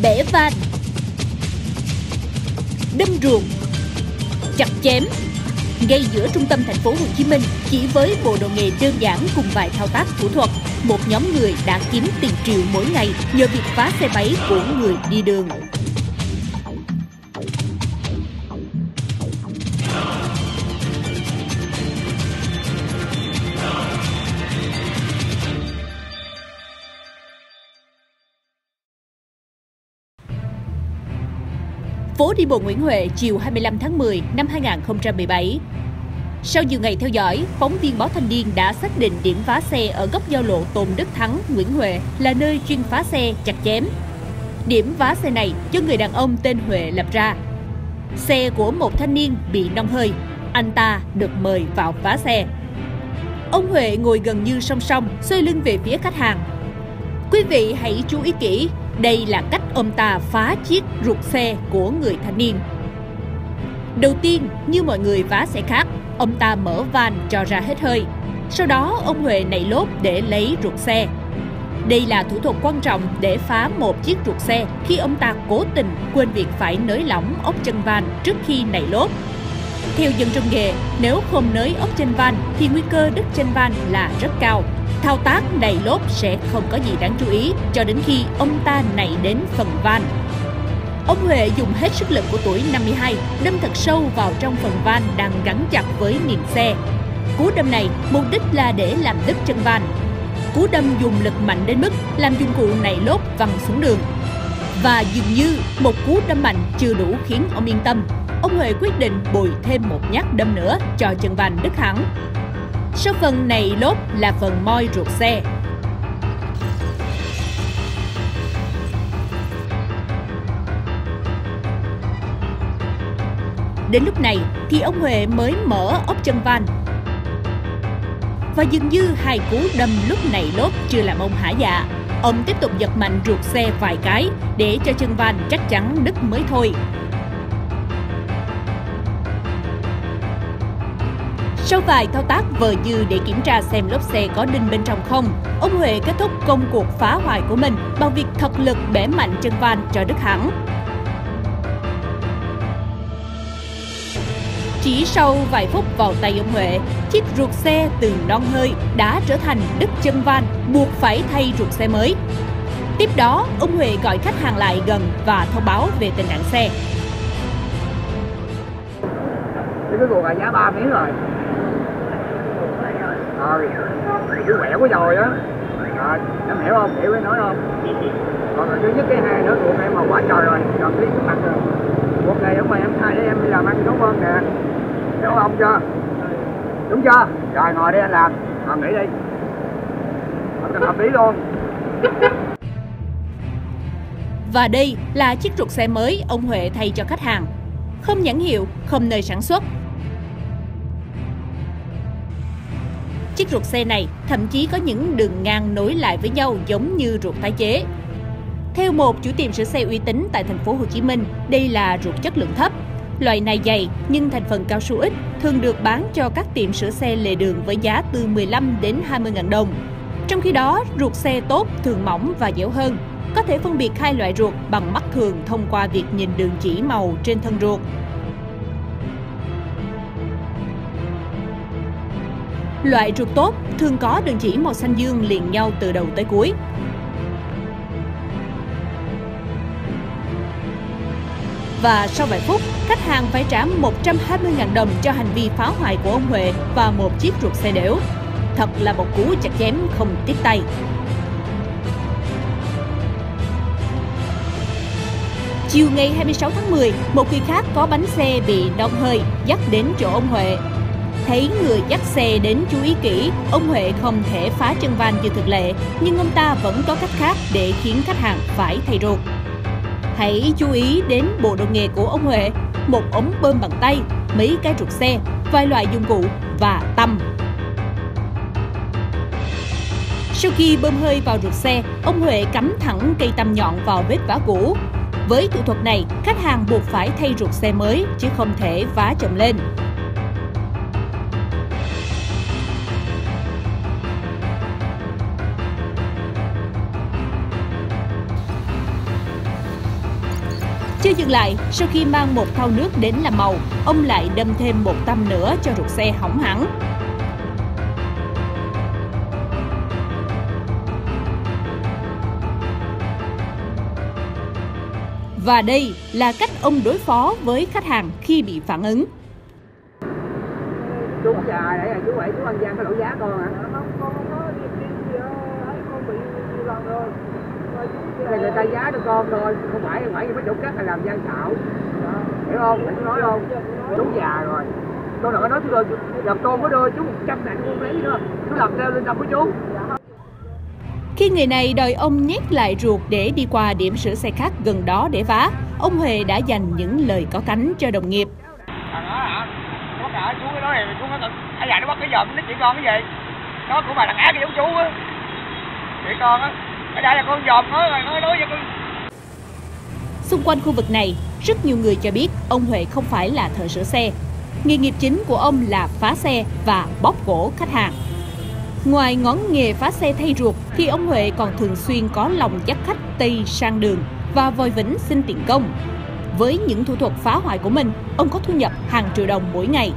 bẻ van, đâm ruột, chặt chém. Ngay giữa trung tâm thành phố Hồ Chí Minh, chỉ với bộ đồ nghề đơn giản cùng vài thao tác thủ thuật, một nhóm người đã kiếm tiền triệu mỗi ngày nhờ việc phá xe máy của người đi đường. Phố đi bộ Nguyễn Huệ chiều 25 tháng 10 năm 2017. Sau nhiều ngày theo dõi, phóng viên báo Thanh niên đã xác định điểm phá xe ở góc giao lộ Tôn Đức Thắng, Nguyễn Huệ là nơi chuyên phá xe, chặt chém. Điểm phá xe này do người đàn ông tên Huệ lập ra. Xe của một thanh niên bị nong hơi, anh ta được mời vào phá xe. Ông Huệ ngồi gần như song song, xoay lưng về phía khách hàng. Quý vị hãy chú ý kỹ, đây là cách ông ta phá chiếc ruột xe của người thanh niên. Đầu tiên, như mọi người phá xe khác, ông ta mở van cho ra hết hơi. Sau đó, ông Huệ nảy lốp để lấy ruột xe. Đây là thủ thuật quan trọng để phá một chiếc ruột xe khi ông ta cố tình quên việc phải nới lỏng ốc chân van trước khi nảy lốp. Theo dân trong nghề, nếu không nới ốc chân van thì nguy cơ đứt chân van là rất cao. Thao tác nảy lốp sẽ không có gì đáng chú ý cho đến khi ông ta nảy đến phần van. Ông Huệ dùng hết sức lực của tuổi 52, đâm thật sâu vào trong phần van đang gắn chặt với niềng xe. Cú đâm này mục đích là để làm đứt chân van. Cú đâm dùng lực mạnh đến mức làm dụng cụ nảy lốp văng xuống đường. Và dường như một cú đâm mạnh chưa đủ khiến ông yên tâm. Ông Huệ quyết định bồi thêm một nhát đâm nữa cho chân van đứt hẳn. Sau phần nảy lốp là phần moi ruột xe. Đến lúc này thì ông Huệ mới mở ốc chân van. Và dường như hai cú đâm lúc nảy lốp chưa làm ông hả dạ. Ông tiếp tục giật mạnh ruột xe vài cái để cho chân van chắc chắn đứt mới thôi. Sau vài thao tác vờ như để kiểm tra xem lốp xe có đinh bên trong không, ông Huệ kết thúc công cuộc phá hoại của mình bằng việc thật lực bẻ mạnh chân van cho đứt hẳn. Chỉ sau vài phút vào tay ông Huệ, chiếc ruột xe từ non hơi đã trở thành đứt chân van, buộc phải thay ruột xe mới. Tiếp đó, ông Huệ gọi khách hàng lại gần và thông báo về tình trạng xe. Cái ruột là giá 3 miếng rồi. Cái quẹo của dồi á. Em hiểu không? Hiểu cái nói không? Còn thứ nhất cái hai nữa ruột em màu quá trời rồi, còn tí cái mặt rồi. Ruột này ông mày em thay để em đi làm ăn tốt hơn nè. Hiểu không chưa? Đúng chưa? Rồi ngồi đi anh làm, ngồi nghỉ đi. Hợp lý luôn. Và đây là chiếc ruột xe mới ông Huệ thay cho khách hàng. Không nhãn hiệu, không nơi sản xuất. Chiếc ruột xe này thậm chí có những đường ngang nối lại với nhau giống như ruột tái chế. Theo một chủ tiệm sửa xe uy tín tại thành phố Hồ Chí Minh, đây là ruột chất lượng thấp. Loại này dày nhưng thành phần cao su ít, thường được bán cho các tiệm sửa xe lề đường với giá từ 15 đến 20.000 đồng. Trong khi đó, ruột xe tốt thường mỏng và dẻo hơn. Có thể phân biệt hai loại ruột bằng mắt thường thông qua việc nhìn đường chỉ màu trên thân ruột. Loại ruột tốt thường có đường chỉ màu xanh dương liền nhau từ đầu tới cuối. Và sau vài phút, khách hàng phải trả 120.000 đồng cho hành vi phá hoại của ông Huệ và một chiếc ruột xe đểu. Thật là một cú chặt chém không tiếc tay. Chiều ngày 26 tháng 10, một người khác có bánh xe bị nong hơi dắt đến chỗ ông Huệ. Thấy người dắt xe đến chú ý kỹ, ông Huệ không thể phá chân van như thực lệ, nhưng ông ta vẫn có cách khác để khiến khách hàng phải thay ruột. Hãy chú ý đến bộ đồ nghề của ông Huệ, một ống bơm bằng tay, mấy cái ruột xe, vài loại dụng cụ và tăm. Sau khi bơm hơi vào ruột xe, ông Huệ cắm thẳng cây tăm nhọn vào vết vá cũ. Với thủ thuật này, khách hàng buộc phải thay ruột xe mới chứ không thể vá chồng lên. Chưa dừng lại, sau khi mang một thau nước đến làm màu, ông lại đâm thêm một tăm nữa cho ruột xe hỏng hẳn. Và đây là cách ông đối phó với khách hàng khi bị phản ứng. Chú già đấy, chú vậy chú ăn gian cái lỗ giá con hả? Con có việc gì con bị lần rồi. Này người ta giá cho con thôi, không phải mấy chỗ cắt là làm gian xảo. Hiểu không? Chú nói không? Chú già rồi. Con đừng có nói chú rồi, làm con có đưa chú 100 ngàn con lấy nữa. Chú làm theo lên tâm của chú. Khi người này đòi ông nhét lại ruột để đi qua điểm sửa xe khác gần đó để vá, ông Huệ đã dành những lời có cánh cho đồng nghiệp. Thằng đó hả? Nó cả chú cái nói này, chú nói ai già nó bắt cái giòm nó chỉ con cái gì? Nó của bà thằng ác cái giống chú á. Chị con á, ở đây là con giòm nó nói với con. Xung quanh khu vực này, rất nhiều người cho biết ông Huệ không phải là thợ sửa xe. Nghề nghiệp chính của ông là phá xe và bóp cổ khách hàng. Ngoài ngón nghề phá xe thay ruột thì ông Huệ còn thường xuyên có lòng dắt khách Tây sang đường và vòi vĩnh xin tiền công. Với những thủ thuật phá hoại của mình, ông có thu nhập hàng triệu đồng mỗi ngày.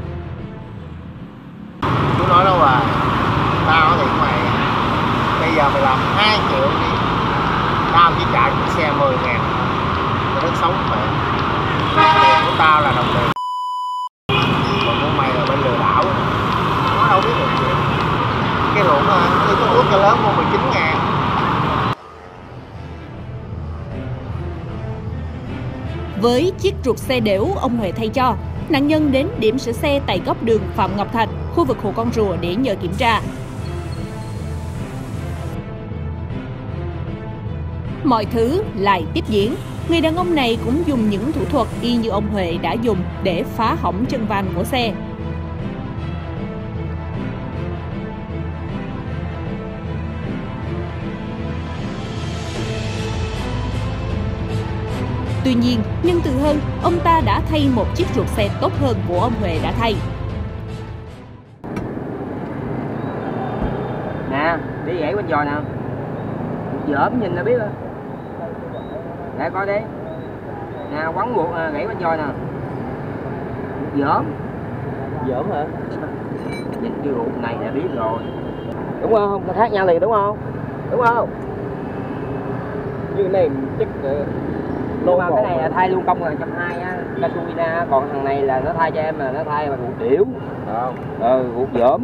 Chú nói đâu rồi, tao thì mày, bây giờ mày làm 2 triệu đi, tao chỉ trả chiếc xe 10 ngàn, tao đất sống mày. Tiền của tao là đồng tiền, còn của mày là bên lừa đảo, nó đâu biết được gì. Cái ruộng đi có ướt cho lớn mua 19 ngàn. Với chiếc ruột xe đểu ông Huệ thay cho, nạn nhân đến điểm sửa xe tại góc đường Phạm Ngọc Thạch, khu vực Hồ Con Rùa để nhờ kiểm tra. Mọi thứ lại tiếp diễn. Người đàn ông này cũng dùng những thủ thuật y như ông Huệ đã dùng để phá hỏng chân van của xe. Tuy nhiên, nhân từ hơn, ông ta đã thay một chiếc ruột xe tốt hơn của ông Huệ đã thay. Nè, đi gãy bên giò nè. Dởm nhìn là biết rồi. Để coi đi. Nè, quấn ruột gãy bên giò nè. Dởm. Giỡn hả? Nhìn cái ruột này là biết rồi. Đúng không? Nó khác nhau liền đúng không? Đúng không? Như này chắc Nhưng mà cái này là thay luôn công là 120 á, Casumina, còn thằng này là nó thay cho em là nó thay bằng ruột điểu. Ruột dởm.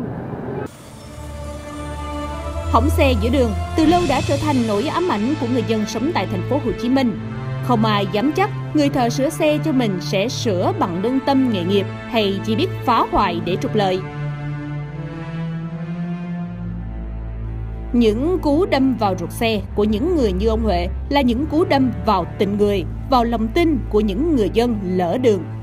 Hỏng xe giữa đường từ lâu đã trở thành nỗi ám ảnh của người dân sống tại thành phố Hồ Chí Minh. Không ai dám chắc người thợ sửa xe cho mình sẽ sửa bằng lương tâm nghề nghiệp hay chỉ biết phá hoại để trục lợi. Những cú đâm vào ruột xe của những người như ông Huệ là những cú đâm vào tình người, vào lòng tin của những người dân lỡ đường.